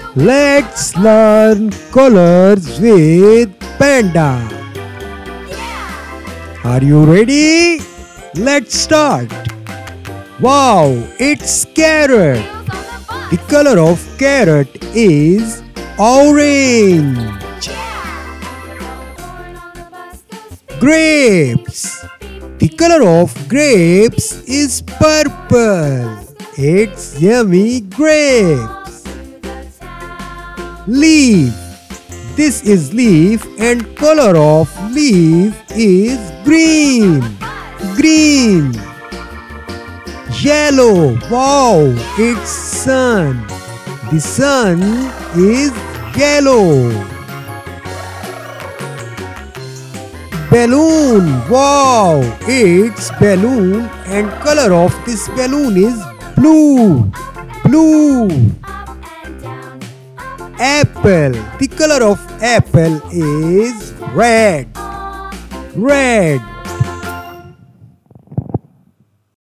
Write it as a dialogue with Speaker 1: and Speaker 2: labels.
Speaker 1: Let's learn colors with Panda. Are you ready? Let's start. Wow, it's carrot. The color of carrot is orange. Grapes. The color of grapes is purple. It's yummy grapes. Leaf. This is leaf and color of leaf is green. Green. Yellow. Wow, it's sun. The sun is yellow. Balloon. Wow, it's balloon and color of this balloon is blue. Blue. Apple. The color of apple is red. Red.